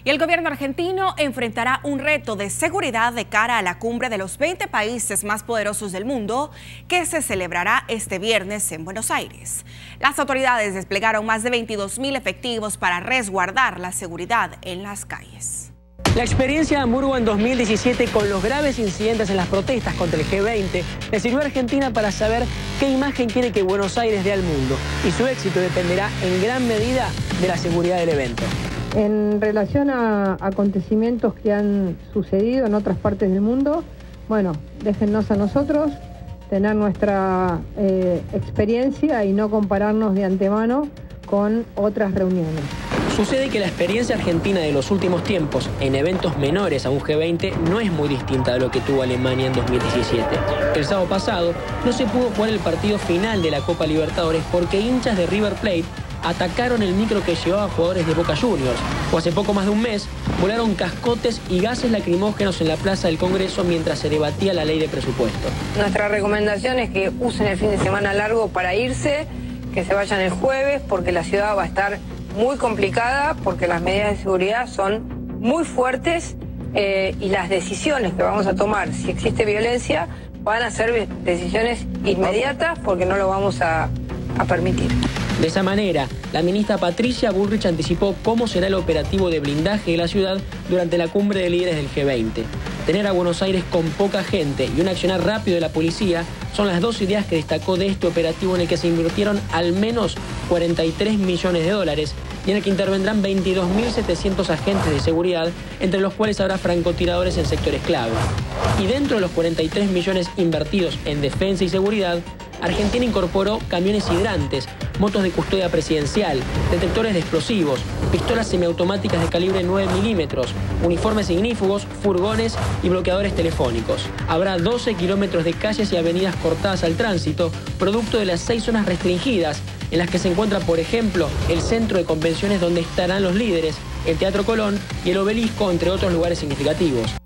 Y el gobierno argentino enfrentará un reto de seguridad de cara a la cumbre de los 20 países más poderosos del mundo que se celebrará este viernes en Buenos Aires. Las autoridades desplegaron más de 22.000 efectivos para resguardar la seguridad en las calles. La experiencia de Hamburgo en 2017 con los graves incidentes en las protestas contra el G20 le sirvió a Argentina para saber qué imagen quiere que Buenos Aires dé al mundo, y su éxito dependerá en gran medida de la seguridad del evento. En relación a acontecimientos que han sucedido en otras partes del mundo, bueno, déjennos a nosotros tener nuestra experiencia y no compararnos de antemano con otras reuniones. Sucede que la experiencia argentina de los últimos tiempos en eventos menores a un G20 no es muy distinta de lo que tuvo Alemania en 2017. El sábado pasado no se pudo jugar el partido final de la Copa Libertadores porque hinchas de River Plate atacaron el micro que llevaba jugadores de Boca Juniors. O hace poco más de un mes, volaron cascotes y gases lacrimógenos en la Plaza del Congreso mientras se debatía la ley de presupuesto. Nuestra recomendación es que usen el fin de semana largo para irse, que se vayan el jueves porque la ciudad va a estar muy complicada, porque las medidas de seguridad son muy fuertes y las decisiones que vamos a tomar, si existe violencia, van a ser decisiones inmediatas porque no lo vamos a permitir. De esa manera, la ministra Patricia Bullrich anticipó cómo será el operativo de blindaje de la ciudad durante la cumbre de líderes del G20. Tener a Buenos Aires con poca gente y un accionar rápido de la policía son las dos ideas que destacó de este operativo en el que se invirtieron al menos 43 millones de dólares y en el que intervendrán 22.700 agentes de seguridad, entre los cuales habrá francotiradores en sectores clave. Y dentro de los 43 millones invertidos en defensa y seguridad, Argentina incorporó camiones hidrantes, motos de custodia presidencial, detectores de explosivos, pistolas semiautomáticas de calibre 9 milímetros, uniformes ignífugos, furgones y bloqueadores telefónicos. Habrá 12 kilómetros de calles y avenidas cortadas al tránsito, producto de las 6 zonas restringidas, en las que se encuentra, por ejemplo, el centro de convenciones donde estarán los líderes, el Teatro Colón y el Obelisco, entre otros lugares significativos.